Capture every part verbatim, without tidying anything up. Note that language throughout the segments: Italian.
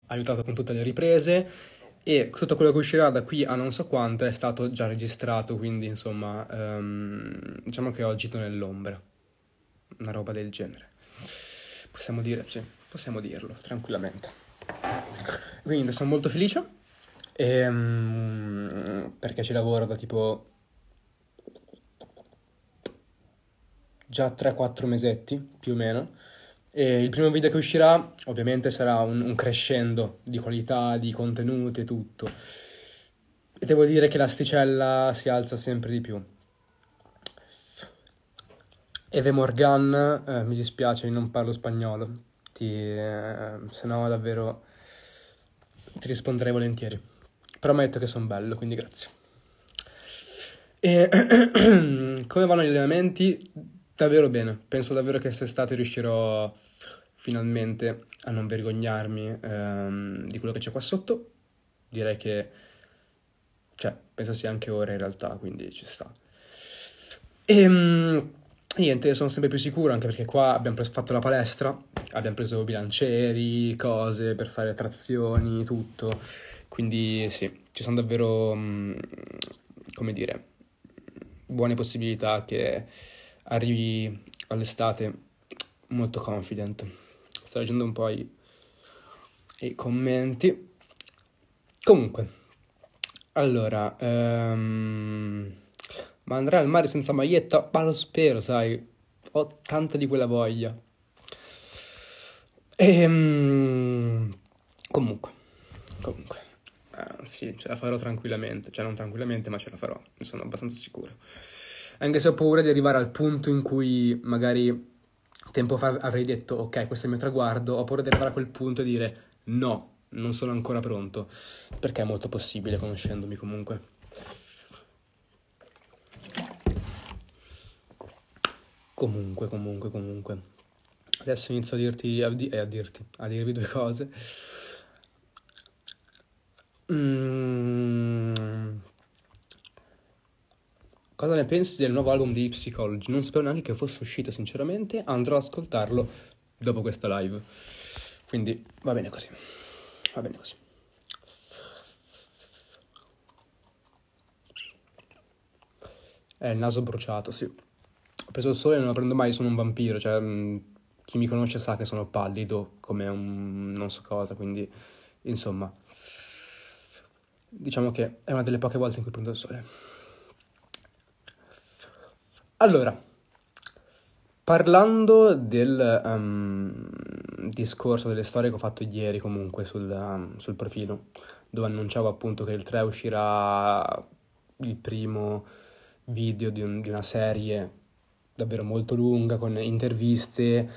aiutato con tutte le riprese e tutto quello che uscirà da qui a non so quanto è stato già registrato, quindi insomma ehm, diciamo che ho agito nell'ombra, una roba del genere. Possiamo dire, sì, possiamo dirlo tranquillamente. Quindi sono molto felice ehm, perché ci lavoro da tipo già tre quattro mesetti più o meno. E il primo video che uscirà ovviamente sarà un, un crescendo di qualità, di contenuti e tutto. E devo dire che l'asticella si alza sempre di più. Eve Morgan, eh, mi dispiace, non parlo spagnolo, ti, eh, se no davvero ti risponderei volentieri. Però ammetto che sono bello, quindi grazie. E come vanno gli allenamenti? Davvero bene. Penso davvero che quest'estate riuscirò finalmente a non vergognarmi ehm, di quello che c'è qua sotto. Direi che, cioè, penso sia anche ora in realtà, quindi ci sta. E niente, sono sempre più sicuro, anche perché qua abbiamo pres- fatto la palestra, abbiamo preso bilancieri, cose per fare trazioni, tutto. Quindi sì, ci sono davvero, mh, come dire, buone possibilità che arrivi all'estate molto confident. Sto leggendo un po' i, i commenti. Comunque, allora, ehm, ma andrai al mare senza maglietta? Ma lo spero, sai, ho tanta di quella voglia. Ehm, comunque, comunque, eh, sì, ce la farò tranquillamente, cioè non tranquillamente, ma ce la farò, ne sono abbastanza sicuro. Anche se ho paura di arrivare al punto in cui magari tempo fa avrei detto ok, questo è il mio traguardo, ho paura di arrivare a quel punto e dire no, non sono ancora pronto, perché è molto possibile conoscendomi comunque. Comunque, comunque, comunque. Adesso inizio a dirti, a, di- eh, a dirti, a dirvi due cose. Mm. Cosa ne pensi del nuovo album di Psychology? Non sapevo neanche che fosse uscito, sinceramente. Andrò ad ascoltarlo dopo questa live. Quindi va bene così. Va bene così. È il naso bruciato, sì. Ho preso il sole e non lo prendo mai, sono un vampiro. Cioè, mh, chi mi conosce sa che sono pallido come un non so cosa, quindi insomma, diciamo che è una delle poche volte in cui prendo il sole. Allora, parlando del um, discorso delle storie che ho fatto ieri comunque sul, um, sul profilo, dove annunciavo appunto che il tre uscirà il primo video di, un- di una serie davvero molto lunga con interviste,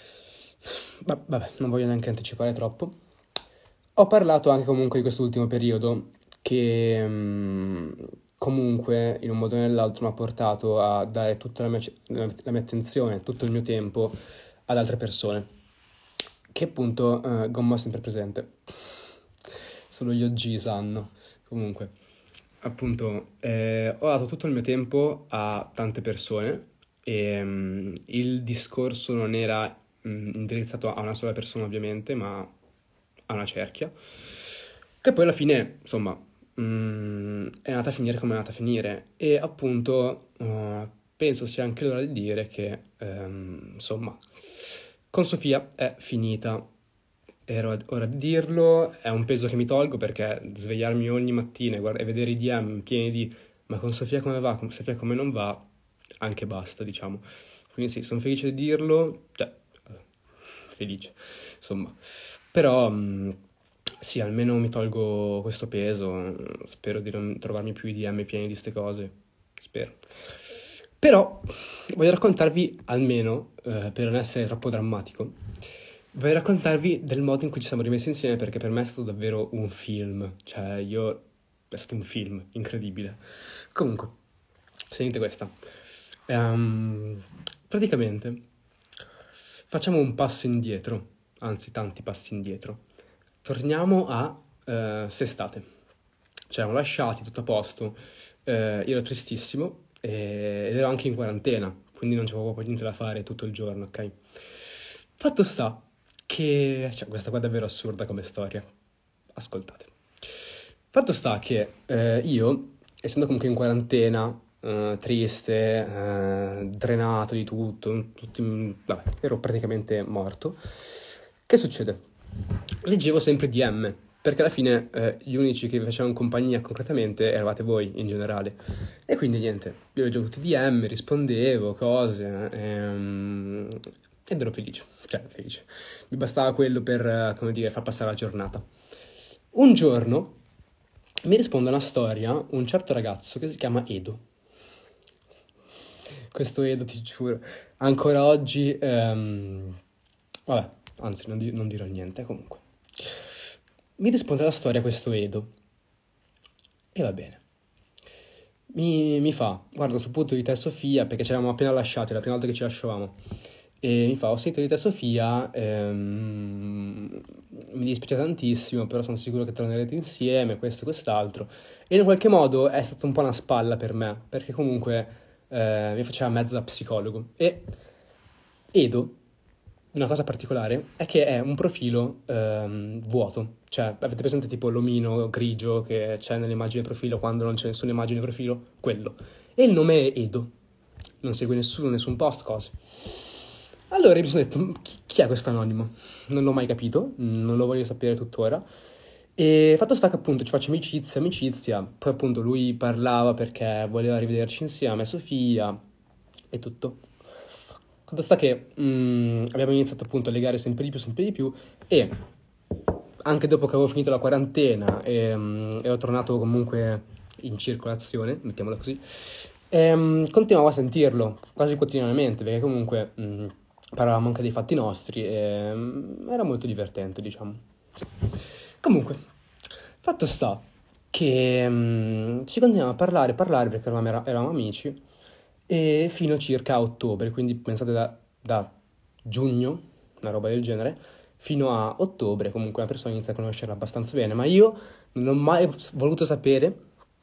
ma, vabbè, non voglio neanche anticipare troppo. Ho parlato anche comunque di quest'ultimo periodo che mm, comunque in un modo o nell'altro mi ha portato a dare tutta la mia, la mia attenzione, tutto il mio tempo ad altre persone, che appunto eh, Gomma ha sempre presente. Solo gli O G sanno. Comunque, appunto, eh, ho dato tutto il mio tempo a tante persone e mm, il discorso non era mm, indirizzato a una sola persona ovviamente, ma a una cerchia, che poi alla fine, insomma, mm, è andata a finire come è andata a finire. E appunto, eh, penso sia anche l'ora di dire che, ehm, insomma, con Sofia è finita. Era ora di dirlo, è un peso che mi tolgo perché svegliarmi ogni mattina e, guard- e vedere i D M pieni di ma con Sofia come va, con Sofia come non va, anche basta, diciamo. Quindi sì, sono felice di dirlo, cioè, eh, felice, insomma. Però mh, sì, almeno mi tolgo questo peso, spero di non trovarmi più i D M pieni di queste cose, spero. Però voglio raccontarvi almeno, eh, per non essere troppo drammatico, voglio raccontarvi del modo in cui ci siamo rimessi insieme perché per me è stato davvero un film, cioè io è stato un film incredibile. Comunque, sentite questa. Ehm, praticamente facciamo un passo indietro, anzi tanti passi indietro. Torniamo a eh, quest'estate. Ci eravamo lasciati, tutto a posto. Eh, io ero tristissimo e- ed ero anche in quarantena, quindi non c'avevo proprio niente da fare tutto il giorno, ok? Fatto sta che, cioè, questa qua è davvero assurda come storia. ascoltate. Fatto sta che eh, io, essendo comunque in quarantena, eh, triste, eh, drenato di tutto, tutti- vabbè, ero praticamente morto, che succede? Leggevo sempre D M, perché alla fine eh, gli unici che vi facevano compagnia concretamente eravate voi in generale. E quindi niente, io leggevo tutti i D M, rispondevo, cose, ehm, ed ero felice, cioè felice. Mi bastava quello per, eh, come dire, far passare la giornata. Un giorno mi risponde una storia un certo ragazzo che si chiama Edo. Questo Edo, ti giuro, ancora oggi, ehm, vabbè, anzi, non, di- non dirò niente, comunque. Mi risponde la storia questo Edo. E va bene. Mi, mi fa, guarda, sul punto di te Sofia, perché ci eravamo appena lasciati, la prima volta che ci lasciavamo. E mi fa, ho sentito di te Sofia, ehm, mi dispiace tantissimo, però sono sicuro che tornerete insieme, questo e quest'altro. E in qualche modo è stata un po' una spalla per me, perché comunque eh, mi faceva mezzo da psicologo. E Edo, una cosa particolare, è che è un profilo ehm, vuoto. Cioè, avete presente tipo l'omino grigio che c'è nell'immagine profilo quando non c'è nessuna immagine profilo? Quello. E il nome è Edo. Non segue nessuno, nessun post, cose. Allora mi sono detto, chi, chi è questo anonimo? Non l'ho mai capito, non lo voglio sapere tuttora. E fatto sta che appunto ci faccio amicizia, amicizia, poi appunto lui parlava perché voleva rivederci insieme a Sofia e tutto. Fatto sta che mm, abbiamo iniziato appunto a legare sempre di più, sempre di più e anche dopo che avevo finito la quarantena e mm, ero tornato comunque in circolazione, mettiamola così, ehm, continuavo a sentirlo quasi quotidianamente perché comunque mm, parlavamo anche dei fatti nostri e mm, era molto divertente, diciamo. Sì. Comunque, fatto sta che mm, ci continuiamo a parlare, parlare perché eravamo, era- eravamo amici e fino circa a ottobre, quindi pensate da, da giugno, una roba del genere, fino a ottobre comunque una persona inizia a conoscerla abbastanza bene, ma io non ho mai voluto sapere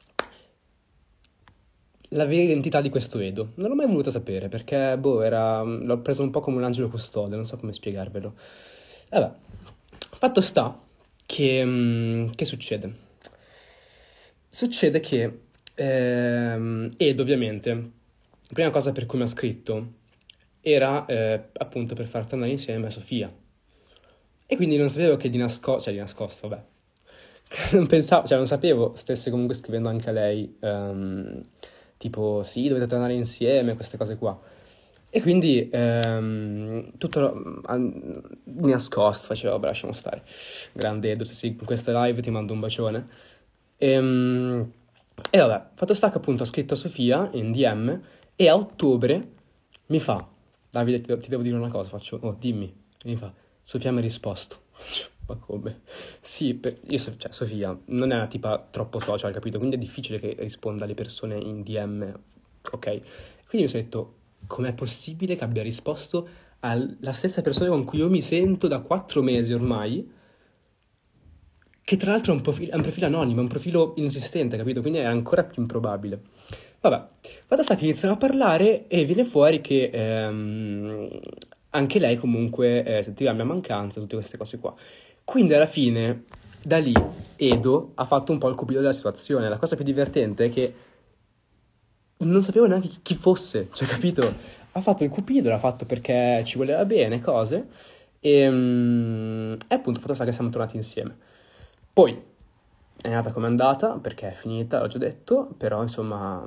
la vera identità di questo Edo. Non l'ho mai voluto sapere perché, boh, era, l'ho preso un po' come un angelo custode, non so come spiegarvelo. Vabbè, fatto sta che, mm, che succede? Succede che ehm, Edo, ovviamente, la prima cosa per cui mi ha scritto era eh, appunto per far tornare insieme a Sofia. E quindi non sapevo che di nascosto, cioè di nascosto, vabbè, non pensavo, cioè non sapevo stesse comunque scrivendo anche a lei, ehm, tipo sì, dovete tornare insieme, queste cose qua. E quindi ehm, tutto mm, di nascosto facevo, vabbè, lasciamo stare. Grande Edo, se sei in questa live ti mando un bacione. Ehm, E, vabbè, fatto sta che appunto ho scritto a Sofia in D M e a ottobre mi fa, Davide, ti, ti devo dire una cosa, faccio, oh, dimmi. E mi fa, Sofia mi ha risposto. Ma come? Sì, per- io, so- cioè, Sofia non è una tipa troppo social, capito? Quindi è difficile che risponda alle persone in D M, ok? Quindi mi sono detto, com'è possibile che abbia risposto alla stessa persona con cui io mi sento da quattro mesi ormai, che tra l'altro è un profilo, è un profilo anonimo, è un profilo inesistente, capito? Quindi è ancora più improbabile. Vabbè, fatto sta che iniziano a parlare e viene fuori che ehm, anche lei comunque eh, sentiva la mia mancanza, tutte queste cose qua. Quindi alla fine, da lì, Edo ha fatto un po' il cupido della situazione. La cosa più divertente è che non sapevo neanche chi, chi fosse, cioè, capito? Ha fatto il cupido, l'ha fatto perché ci voleva bene, cose, e, mm, e appunto fatto sta che siamo tornati insieme. Poi è andata come è andata, perché è finita, l'ho già detto, però insomma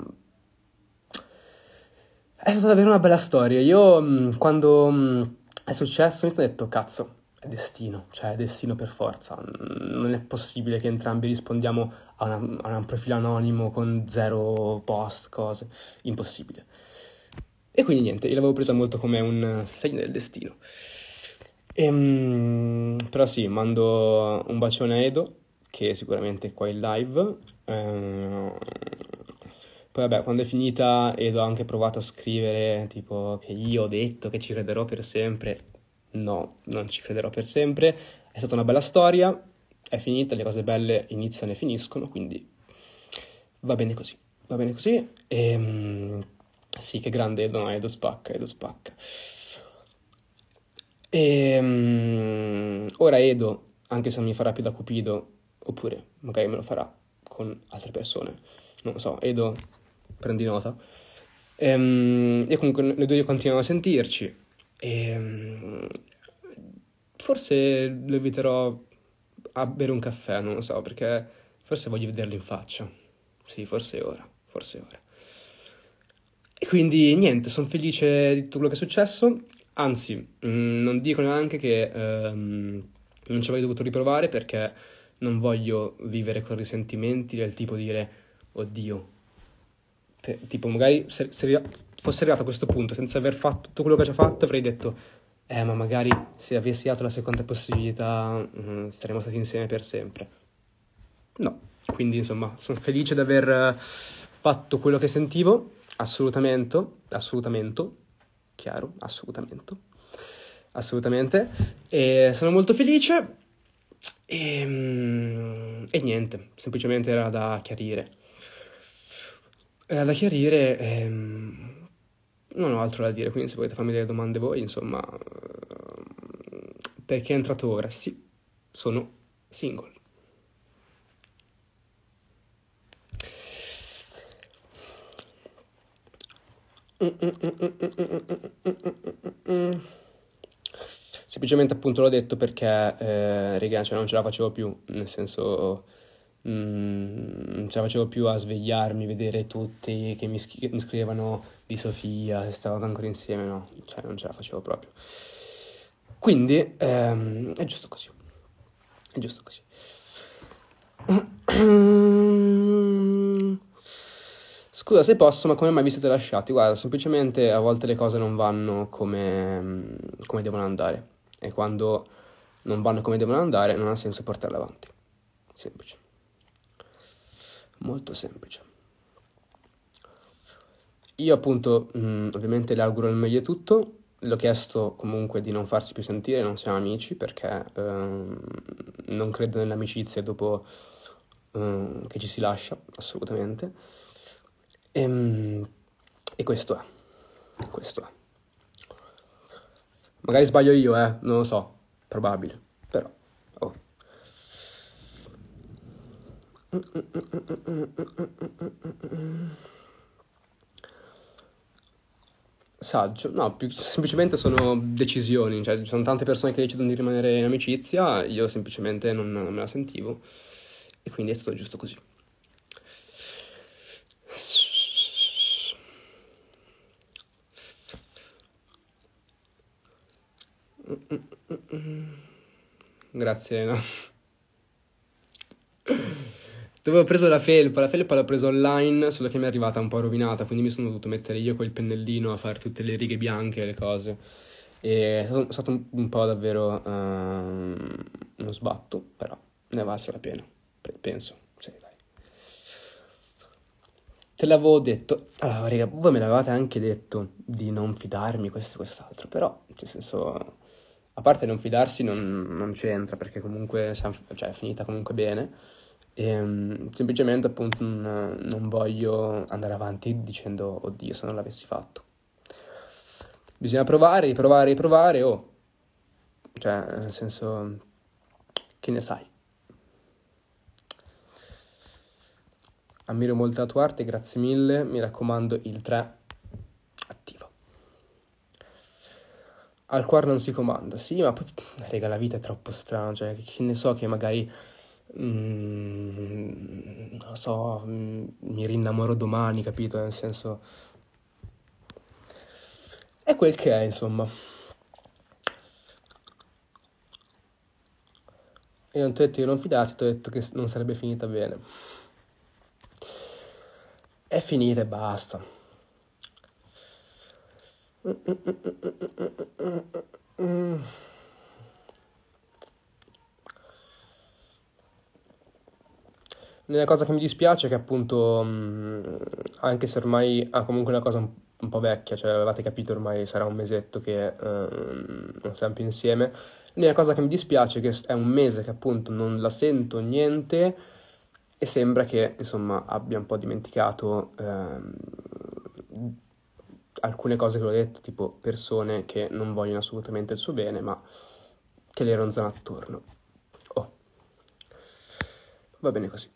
è stata davvero una bella storia. Io mh, quando mh, è successo mi sono detto, cazzo, è destino, cioè è destino per forza. Mm, Non è possibile che entrambi rispondiamo a, una- a un profilo anonimo con zero post, cose. Impossibile. E quindi niente, io l'avevo presa molto come un segno del destino. Ehm, però sì, mando un bacione a Edo, che sicuramente è qua in live. Ehm, poi vabbè, quando è finita Edo ha anche provato a scrivere tipo che io ho detto che ci crederò per sempre. No, non ci crederò per sempre. È stata una bella storia, è finita, le cose belle iniziano e finiscono, quindi va bene così. Va bene così. Ehm, sì, che grande Edo, no, Edo spacca, Edo spacca. E, mm, ora Edo, anche se non mi farà più da cupido, oppure magari me lo farà con altre persone, non lo so. Edo, prendi nota. Ehm, e comunque noi due continuiamo a sentirci e forse lo inviterò a bere un caffè, non lo so, perché forse voglio vederlo in faccia. Sì, forse è ora, forse è ora. E quindi niente, sono felice di tutto quello che è successo, anzi, mh, non dico neanche che ehm, non ci avrei dovuto riprovare, perché non voglio vivere con risentimenti del tipo dire, oddio, te- tipo magari se, se arri- fosse arrivato a questo punto senza aver fatto tutto quello che ha già fatto, avrei detto, eh ma magari se avessi dato la seconda possibilità mh, saremmo stati insieme per sempre. No, quindi insomma sono felice di aver eh, fatto quello che sentivo, assolutamente, assolutamente, chiaro, assolutamente, assolutamente, e sono molto felice e, mm, e niente, semplicemente era da chiarire. Era da chiarire, ehm, non ho altro da dire, quindi se volete farmi delle domande voi, insomma, ehm, perché è entrato ora? Sì, sono single. Semplicemente appunto l'ho detto perché, eh, raga, cioè non ce la facevo più, nel senso, mm, non ce la facevo più a svegliarmi, vedere tutti che mi, schi- che mi scrivevano di Sofia, se stavamo ancora insieme, no, cioè non ce la facevo proprio. Quindi, ehm, è giusto così, è giusto così. Scusa se posso, ma come mai vi siete lasciati? Guarda, semplicemente a volte le cose non vanno come, come devono andare. E quando non vanno come devono andare, non ha senso portarle avanti. Semplice. Molto semplice. Io appunto, mh, ovviamente le auguro il meglio di tutto. Le ho chiesto comunque di non farsi più sentire, non siamo amici, perché ehm, non credo nell'amicizia dopo ehm, che ci si lascia, assolutamente. Ehm, E, questo è, questo è. Magari sbaglio io, eh, non lo so, probabile, però, oh. Saggio, no, più semplicemente sono decisioni, cioè ci sono tante persone che decidono di rimanere in amicizia, io semplicemente non, non me la sentivo e quindi è stato giusto così. Grazie Elena. Dove ho preso la felpa, la felpa l'ho presa online, solo che mi è arrivata un po' rovinata, quindi mi sono dovuto mettere io col pennellino a fare tutte le righe bianche e le cose. E è stato, è stato un, un po' davvero ehm, uno sbatto, però ne valse la pena, Pe- penso, sì, dai. Te l'avevo detto, allora, raga, voi me l'avevate anche detto di non fidarmi, questo e quest'altro, però, nel senso, a parte non fidarsi non, non c'entra, perché comunque siamo- cioè, è finita comunque bene. E, semplicemente appunto non, non voglio andare avanti dicendo oddio se non l'avessi fatto. Bisogna provare, riprovare, riprovare, oh, cioè nel senso, che ne sai. Ammiro molto la tua arte, grazie mille, mi raccomando il tre attivo. Al cuore non si comanda, sì, ma poi, raga, la vita è troppo strana, cioè che ne so che magari Mm, non lo so, mm, mi rinnamoro domani, capito? Nel senso, è quel che è, insomma. Io non ti ho detto di non fidarti, ti ho detto che non sarebbe finita bene. È finita e basta. L'unica cosa che mi dispiace è che appunto, mh, anche se ormai è comunque una cosa un, un po' vecchia, cioè avevate capito ormai sarà un mesetto che ehm, non stiamo più insieme, l'unica cosa che mi dispiace è che è un mese che appunto non la sento niente e sembra che insomma abbia un po' dimenticato ehm, alcune cose che l'ho detto, tipo persone che non vogliono assolutamente il suo bene, ma che le ronzano attorno. Oh. Va bene così.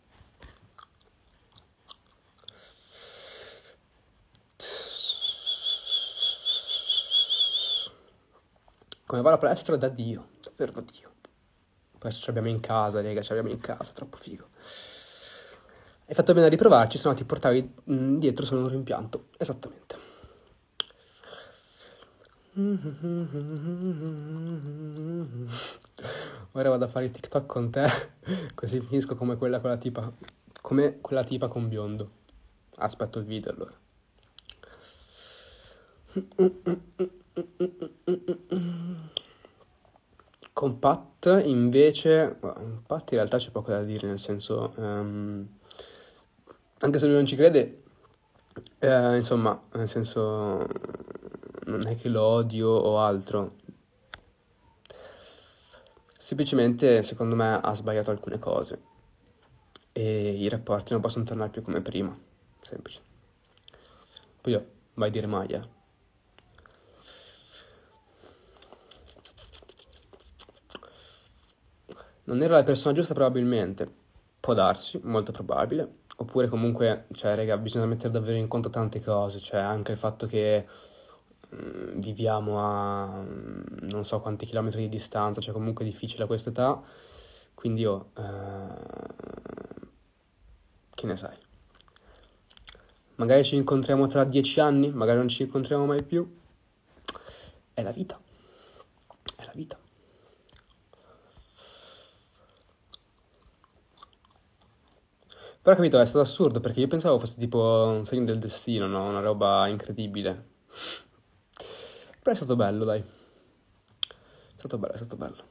Come va la palestra? Da Dio, davvero da Dio. Adesso ci abbiamo in casa, raga, ci abbiamo in casa, troppo figo. Hai fatto bene a riprovarci, se no ti portavi mh, dietro solo un rimpianto. Esattamente. Ora vado a fare i TikTok con te, così finisco come quella con la tipa, come quella tipa con biondo. Aspetto il video allora. Con Pat invece, con Pat in realtà c'è poco da dire, nel senso, um, anche se lui non ci crede, eh, insomma, nel senso, non è che lo odio o altro, semplicemente secondo me ha sbagliato alcune cose e i rapporti non possono tornare più come prima, semplice. Poi io, vai a dire mai, eh. Non era la persona giusta probabilmente, può darsi, molto probabile, oppure comunque, cioè, raga, bisogna mettere davvero in conto tante cose, cioè anche il fatto che mh, viviamo a mh, non so quanti chilometri di distanza, cioè comunque è difficile a questa età, quindi io, eh, che ne sai? Magari ci incontriamo tra dieci anni, magari non ci incontriamo mai più, è la vita, è la vita. Però capito, è stato assurdo perché io pensavo fosse tipo un segno del destino, no? Una roba incredibile. Però è stato bello, dai. È stato bello, è stato bello.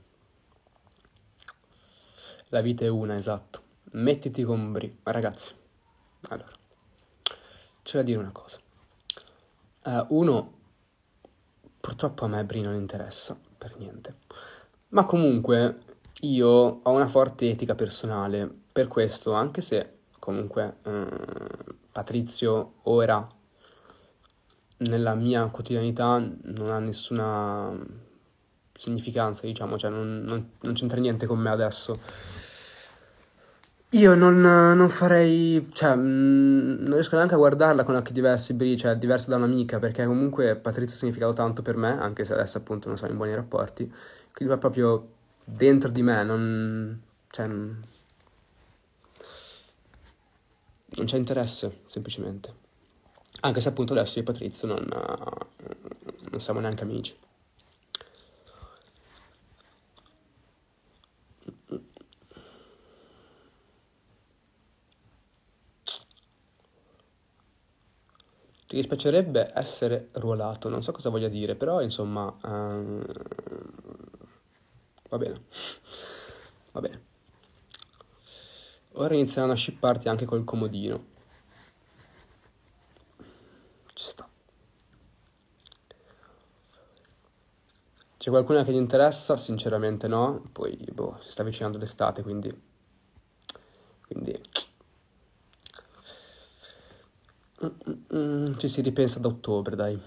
La vita è una, esatto. Mettiti con Bri. Ragazzi, allora, c'è da dire una cosa. Uh, uno, purtroppo a me Bri non interessa, per niente. Ma comunque, io ho una forte etica personale. Per questo, anche se comunque eh, Patrizio ora nella mia quotidianità non ha nessuna significanza, diciamo, cioè non, non, non c'entra niente con me adesso. Io non, non farei, cioè mh, non riesco neanche a guardarla con occhi diversi, Bri, cioè diversa da un'amica, perché comunque Patrizio ha significato tanto per me, anche se adesso appunto non siamo in buoni rapporti, quindi va proprio dentro di me, non, cioè, non c'è interesse, semplicemente. Anche se appunto adesso io e Patrizio non, non siamo neanche amici. Ti dispiacerebbe essere ruolato, non so cosa voglia dire, però insomma, ehm, va bene, va bene. Ora inizieranno a shipparti anche col comodino. Ci sta. C'è qualcuno che gli interessa? Sinceramente no, poi boh, si sta avvicinando l'estate, quindi... quindi... Mm-mm, ci si ripensa da ottobre, dai.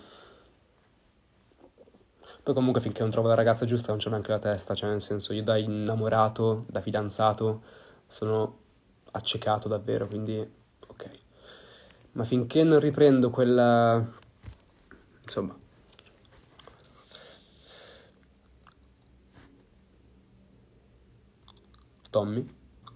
Poi comunque finché non trovo la ragazza giusta non c'ho neanche la testa, cioè nel senso io da innamorato, da fidanzato, sono accecato davvero, quindi ok. Ma finché non riprendo quella... insomma... Tommy?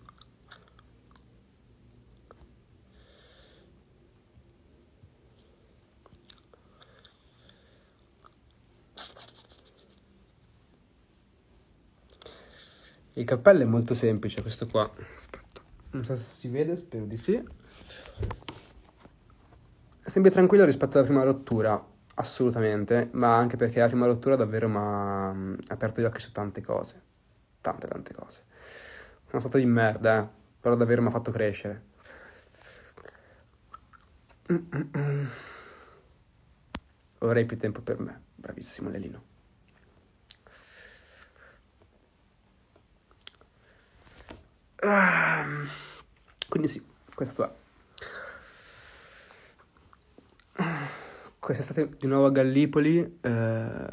Il cappello è molto semplice, questo qua. Aspetta, non so se si vede, spero di sì. È sempre tranquillo rispetto alla prima rottura, assolutamente, ma anche perché la prima rottura davvero mi ha aperto gli occhi su tante cose. Tante, tante cose. Sono stato di merda, eh, però davvero mi ha fatto crescere. Ora hai più tempo per me. Bravissimo, Lelino. Quindi sì, questo è. Quest'estate di nuovo a Gallipoli. Eh...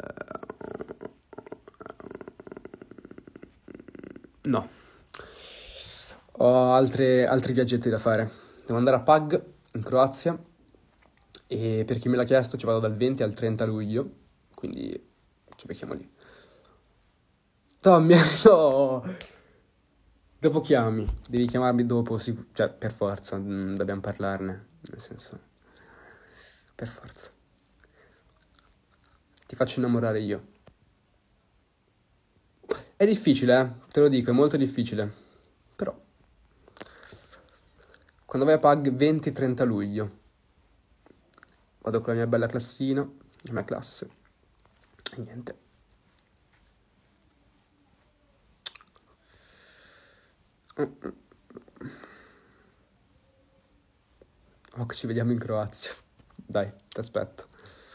No. Ho altre, altri viaggetti da fare. Devo andare a Pag, in Croazia, e per chi me l'ha chiesto ci vado dal venti al trenta luglio, quindi ci becchiamo lì. Tommy, no! Dopo chiami, devi chiamarmi dopo, sic- cioè per forza, mm, dobbiamo parlarne, nel senso, per forza. Ti faccio innamorare io. È difficile, eh? Te lo dico, è molto difficile, però quando vai a Pag venti trenta luglio, vado con la mia bella classina, la mia classe, e niente. Oh, che ci vediamo in Croazia. Dai, ti aspetto.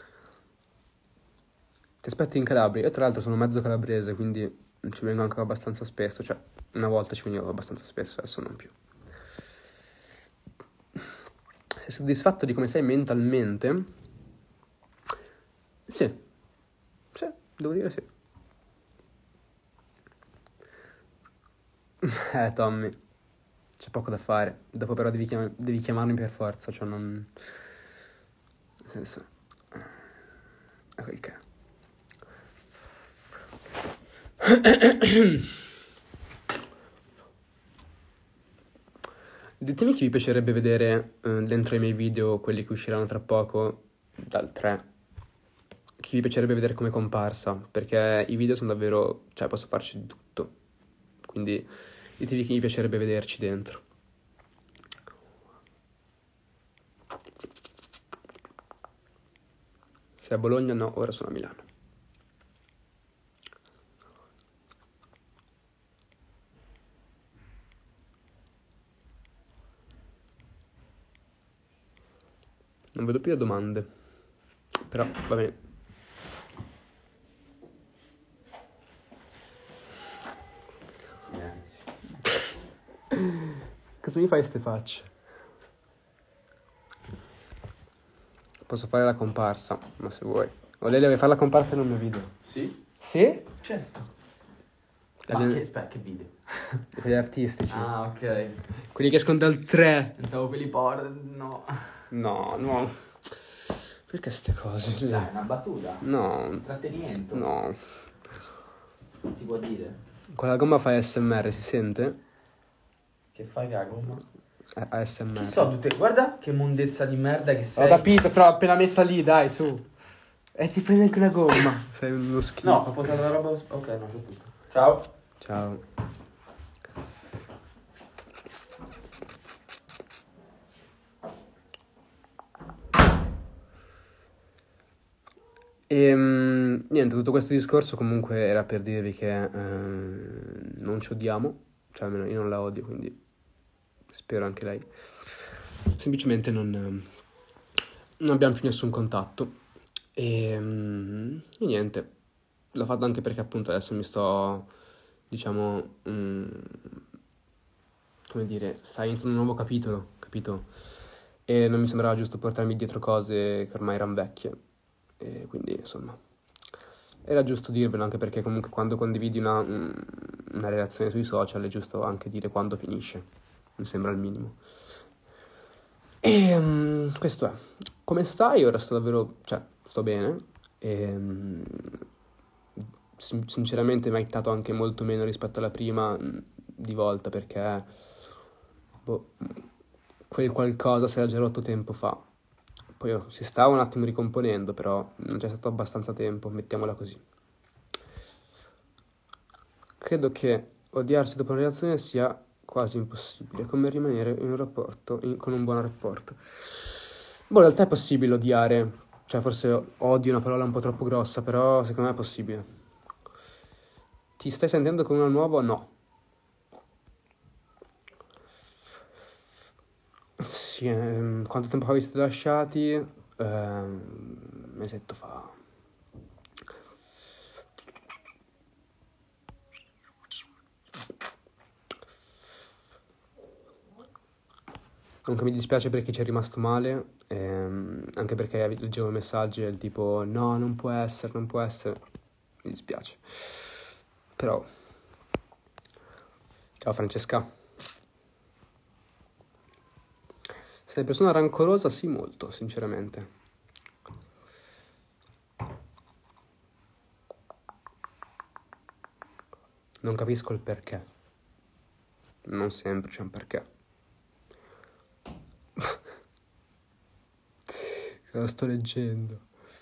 Ti aspetto in Calabria. Io tra l'altro sono mezzo calabrese, quindi ci vengo anche abbastanza spesso. Cioè, una volta ci venivo abbastanza spesso, adesso non più. Sei soddisfatto di come sei mentalmente? Sì. Sì, devo dire sì. Eh, Tommy, c'è poco da fare. Dopo però devi, chiam- devi chiamarmi per forza, cioè non... Nel senso... È quel che è. Ditemi chi vi piacerebbe vedere eh, dentro i miei video, quelli che usciranno tra poco, dal tre. Chi vi piacerebbe vedere come comparsa, perché i video sono davvero... cioè posso farci di tutto. Quindi ditemi chi vi piacerebbe vederci dentro. Sei a Bologna? No, ora sono a Milano. Non vedo più le domande, però va bene. Cosa mi fai ste facce? Posso fare la comparsa, ma se vuoi. O lei deve fare la comparsa in un mio video. Sì? Sì? Certo. La Ma mia- che, aspetta, che video? Quelli artistici. Ah, ok. Quelli che escono dal tre. Pensavo quelli por... no. No, no. Perché ste cose? Dai, una battuta. No, Intrattenimento. no. Si può dire. Quella gomma fa A S M R, si sente? Che fai che la gomma? A- A S M R. Che so tutte... Guarda che mondezza di merda che Ho sei. capito, fra appena messa lì, dai, su. E ti prendi anche una gomma. Sei uno schifo. No, ho portato la roba... Ok, no, c'è tutto. Ciao. Ciao. E niente, tutto questo discorso comunque era per dirvi che eh, non ci odiamo, cioè almeno io non la odio, quindi spero anche lei. Semplicemente non, non abbiamo più nessun contatto. E, mm, e niente, l'ho fatto anche perché appunto adesso mi sto, diciamo, mm, come dire, sta iniziando un nuovo capitolo, capito? E non mi sembrava giusto portarmi dietro cose che ormai erano vecchie. E quindi, insomma, era giusto dirvelo, anche perché comunque quando condividi una, una relazione sui social è giusto anche dire quando finisce. Mi sembra il minimo. E um, questo è. Come stai? Ora sto davvero, cioè, sto bene. E, um, sin- sinceramente mi ha aiutato anche molto meno rispetto alla prima mh, di volta, perché boh, quel qualcosa si era già rotto tempo fa. Poi oh, si stava un attimo ricomponendo, però non c'è stato abbastanza tempo, mettiamola così. Credo che odiarsi dopo una relazione sia quasi impossibile, come rimanere in un rapporto, in- con un buon rapporto. Boh, in realtà è possibile odiare, cioè forse odio è una parola un po' troppo grossa, però secondo me è possibile. Ti stai sentendo con una nuova? No. Sì, ehm, quanto tempo fa vi siete lasciati? Ehm, un mesetto fa. Comunque mi dispiace perché ci è rimasto male, ehm, anche perché leggevo messaggi del tipo no, non può essere, non può essere. Mi dispiace. Però, ciao Francesca. Sei una persona rancorosa? Sì, molto, sinceramente. Non capisco il perché. Non sempre c'è un perché. Lo sto leggendo.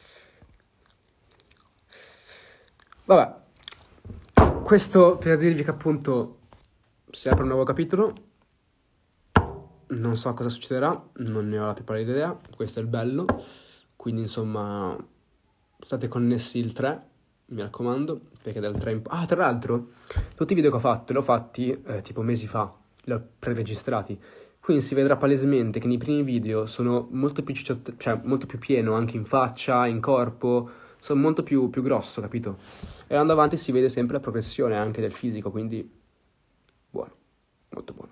Vabbè. Questo per dirvi che appunto si apre un nuovo capitolo. Non so cosa succederà, non ne ho la più pallida idea. Questo è il bello. Quindi insomma state connessi il tre, mi raccomando, perché dal tre in poi... Ah, tra l'altro, tutti i video che ho fatto li ho fatti eh, tipo mesi fa, li ho pre-registrati. Quindi si vedrà palesemente che nei primi video sono molto più cicciotto, cioè molto più pieno anche in faccia, in corpo, sono molto più, più grosso, capito? E andando avanti si vede sempre la progressione anche del fisico, quindi buono, molto buono.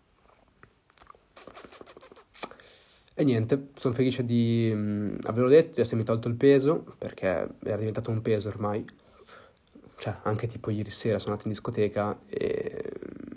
E niente, sono felice di mh, averlo detto, di essermi tolto il peso, perché era diventato un peso ormai. Cioè, anche tipo ieri sera sono andato in discoteca e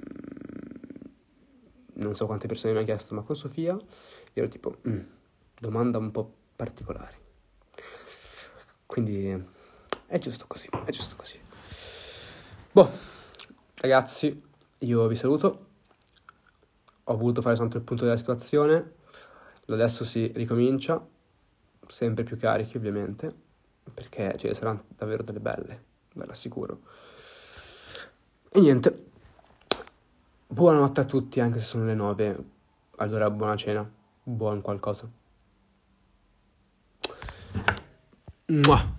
non so quante persone mi hanno chiesto, ma con Sofia? E ero tipo, mm, domanda un po' particolare. Quindi è giusto così, è giusto così. Boh, ragazzi, io vi saluto. Ho voluto fare soltanto il punto della situazione. Da adesso si ricomincia, sempre più carichi ovviamente, perché ce ne saranno davvero delle belle, ve l'assicuro. E niente, buonanotte a tutti, anche se sono le nove, allora buona cena, buon qualcosa. Mua.